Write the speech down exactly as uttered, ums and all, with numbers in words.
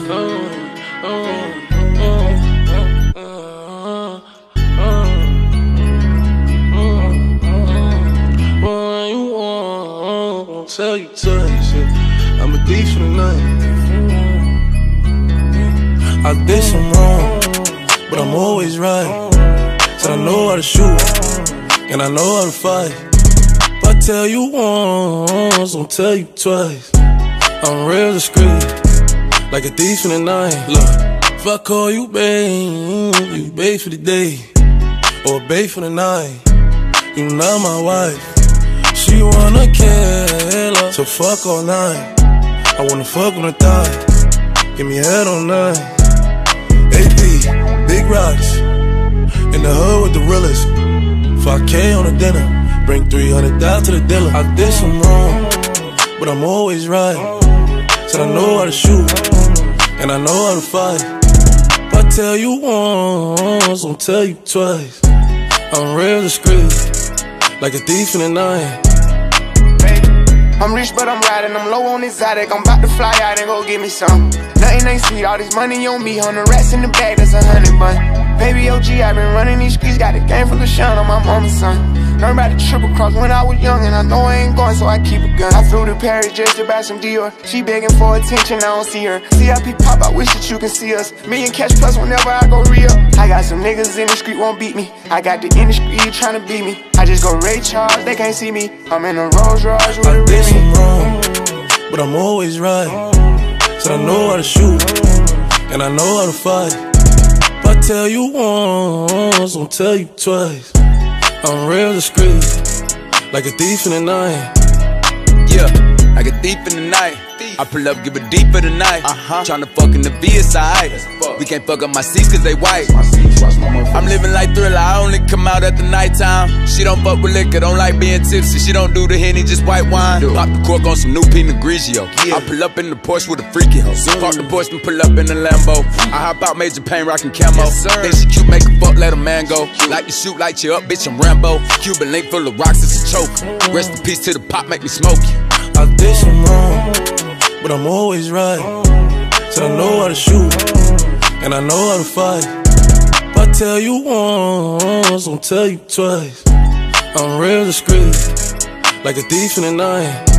What you want, won't tell you twice. I'm a thief for the night. I did some wrong, but I'm always right. Said I know how to shoot, and I know how to fight. If I tell you once, don't tell you twice. I'm real discreet, like a thief in the night. Look, if I call you babe, you babe for the day, or babe for the night. You not my wife. She wanna kill her, so fuck all night. I wanna fuck on the thigh, give me head all night. A P, big rocks, in the hood with the realest. five K on the dinner, bring three hundred thousand to the dealer. I did some wrong, but I'm always right. Said I know how to shoot, and I know how to fight. If I tell you once, don't tell you twice. I'm real discreet, like a thief in the night. I'm rich but I'm riding, I'm low on exotic. I'm about to fly out and go get me some. Nothing ain't sweet, all this money on me. Hundred rats in the bag, that's a hundred bun. Baby O G, I been running these streets. Got a game full of shine on my mama's son. Learned about the triple cross when I was young, and I know I ain't going, so I keep a gun. I flew to Paris just to buy some Dior. She begging for attention, I don't see her. C I P pop, I wish that you can see us. Million cash plus whenever I go real. I got some niggas in the street won't beat me. I got the industry trying to beat me. I just go Ray Charles, they can't see me. I'm in a Rolls Royce with a I did some Remy. wrong, but I'm always right. Said I know how to shoot, and I know how to fight. If I tell you once, don't tell you twice. I'm real discreet, like a thief in the night. Yeah, like a thief in the night. I pull up, give a deep for the night. Uh-huh. Tryna fuck in the V S I. We can't fuck up my seats cause they white. I'm living like Thriller, I only come out at the nighttime. She don't fuck with liquor, don't like being tipsy. She don't do the Henny, just white wine. Pop the cork on some new Pinot Grigio. I pull up in the Porsche with a freaky hoe. Park the Porsche and pull up in the Lambo. I hop out, Major Payne, rockin' camo. Think she cute, make a fuck, let a man go. Like you shoot, light you up, bitch, I'm Rambo. Cuban link full of rocks, it's a choke. Rest in peace to the pop, make me smoke you. I did some wrong, but I'm always right. Said I know how to shoot, and I know how to fight. If I tell you once, don't tell you twice. I'm real discreet, like a thief in the night.